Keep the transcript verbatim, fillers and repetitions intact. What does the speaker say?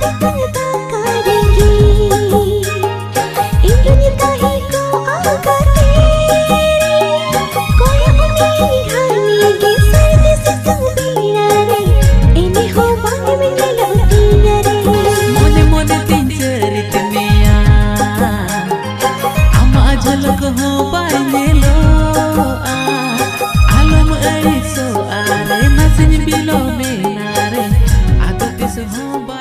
tang Daka Regej. Indonya kahi ko aga tere, koya umi ghani ge sardi se sang bina re, ene ho bang milala utiya re. Mone mone tin charit meya, ama jhalak ho painelo a, alom aiso are nasin bilo me nare, adat se ho